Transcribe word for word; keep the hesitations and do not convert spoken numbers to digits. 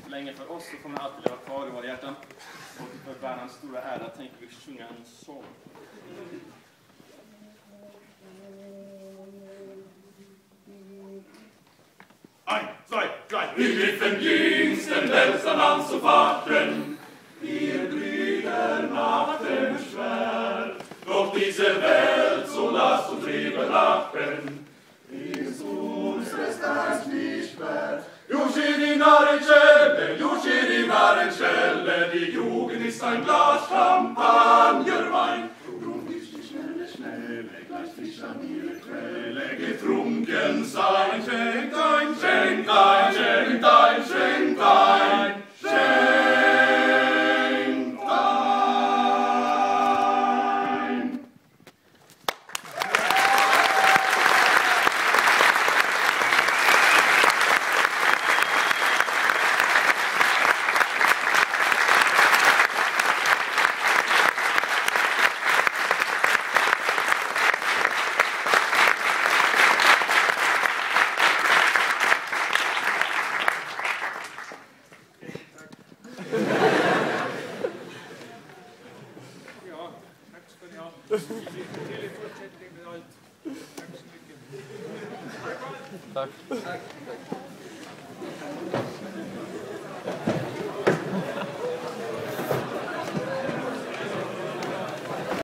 så länge för oss så kommer det alltid leva kvar i våra hjärtan. Och för Bernhards stora ära tänker vi sjunga en sång. Ein, zwei, drei. Wir griffen jüngsten Wälzermann zu Fahren. Wir Brüder machten schwer. Doch diese Welt, so lasst uns lieber lachen. Ist unseres Tages nicht wert. Juschiri Narrenschelle, Juschiri Narrenschelle, die Jugend ist ein Glas Champagnerwein. Drum ist die schnelle, schnelle, gleich frisch an ihre Quelle getrunken sein. Schenkt ein, schenkt ein, schenkt ein, schenkt ein, schenkt ein. Tack. Tack.